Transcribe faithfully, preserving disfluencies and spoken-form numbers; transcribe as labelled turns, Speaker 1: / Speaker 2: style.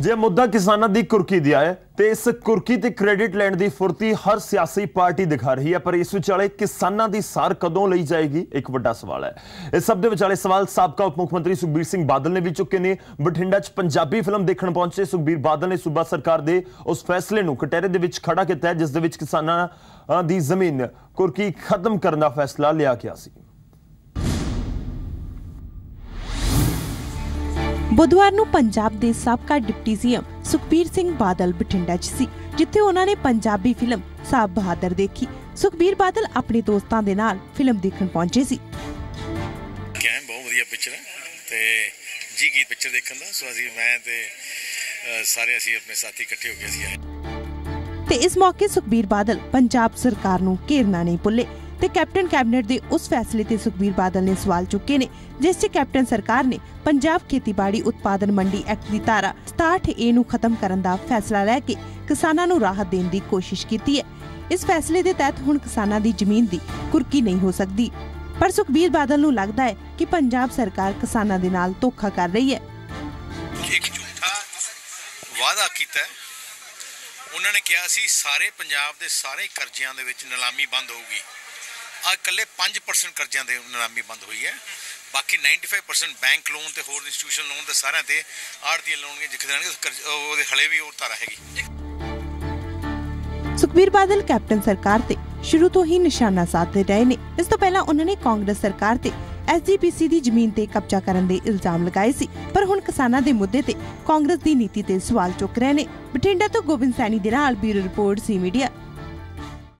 Speaker 1: ਜੇ ਮੁੱਦਾ ਕਿਸਾਨਾਂ ਦੀ ਕੁਰਕੀ ਦੀ ਹੈ ਤੇ ਇਸ ਕੁਰਕੀ ਤੇ ਕ੍ਰੈਡਿਟ ਲੈਣ ਦੀ ਫੁਰਤੀ ਹਰ ਸਿਆਸੀ ਪਾਰਟੀ ਦਿਖਾ ਰਹੀ ਹੈ, ਪਰ ਇਸ ਵਿਚਾਲੇ ਕਿਸਾਨਾਂ ਦੀ ਸਾਰ ਕਦੋਂ ਲਈ ਜਾਏਗੀ ਇੱਕ ਵੱਡਾ ਸਵਾਲ ਹੈ। ਇਸ ਸਭ ਦੇ ਵਿਚਾਲੇ ਸਵਾਲ ਸਾਬਕਾ ਉਪ ਮੁੱਖ ਮੰਤਰੀ ਸੁਖਬੀਰ ਸਿੰਘ ਬਾਦਲ ਨੇ ਵੀ ਚੁੱਕੇ ਨੇ। ਬਠਿੰਡਾ 'ਚ ਪੰਜਾਬੀ ਫਿਲਮ ਦੇਖਣ ਪਹੁੰਚੇ ਸੁਖਬੀਰ ਬਾਦਲ ਨੇ ਸੂਬਾ ਸਰਕਾਰ ਦੇ ਉਸ ਫੈਸਲੇ ਨੂੰ ਕਟਹਿਰੇ ਦੇ ਵਿੱਚ ਖੜਾ ਕੀਤਾ ਜਿਸ ਦੇ ਵਿੱਚ ਕਿਸਾਨਾਂ ਦੀ ਜ਼ਮੀਨ ਕੁਰਕੀ ਖਤਮ ਕਰਨ ਦਾ ਫੈਸਲਾ ਲਿਆ ਗਿਆ ਸੀ।
Speaker 2: बुधवार ਨੂੰ पंजाब के साबका डिप्टी सीएम सुखबीर सिंह बादल बठिंडा च सी, जिथे उन्होंने पंजाबी फिल्म साब बहादुर देखी। सुखबीर बादल अपने दोस्तों के नाल फिल्म देखण पहुंचे सी।
Speaker 3: क्या है बहुत वधिया पिक्चर है ते जी गीत पिक्चर देखण दा सो असी मैं ते सारे असी अपने साथी इकट्ठे हो गए सी आए
Speaker 2: ते इस मौके सुखबीर बादल पंजाब सरकार नूं घेरना नहीं भुल्ले ते कैप्टन कैबिनेट के उस फैसले ते सुखबीर बादल ने सवाल चुके ने जिस च कैप्टन सरकार ने पंजाब खेतीबाड़ी उत्पादन मंडी एक्ट की धारा सताहठ ए नूं खत्म करन दा फैसला लैके किसानां नूं राहत देण दी कोशिश की है। इस फैसले के तहत हुण किसानां दी जमीन दी कुरकी नहीं हो सकती, पर सुखबीर बादल नूं लगदा है कि पंजाब सरकार किसानां दे नाल धोखा कर रही है।
Speaker 3: एक झूठा वादा कीता है, उन्होंने कहा सी सारे पंजाब दे सारे कर्जियां दे विच नीलामी बंद होगी। आ कल्ले पांच परसेंट कर्जियां दे नीलामी बंद हुई है, बाकी पचानवे परसेंट बैंक लोन ते होर इंस्टीट्यूशन लोन ते सारे ते आड़ती लोन जिखे देणगे हले भी और धारा हैगी।
Speaker 2: सुखबीर बादल कैप्टन सरकार ते शुरू तो ही निशाना साधते रहे ने। इस तो पहला उन्होंने कांग्रेस सरकार ते एस जी पी सी दी जमीन ते कब्जा करन दे इल्जाम लगाए सी, पर हुण किसानां दे मुद्दे ते कांग्रेस दी नीति ते सवाल चुक रहे ने। बठिंडा तो गोबिंद सैनी दे नाल ब्यूरो रिपोर्ट सी मीडिया।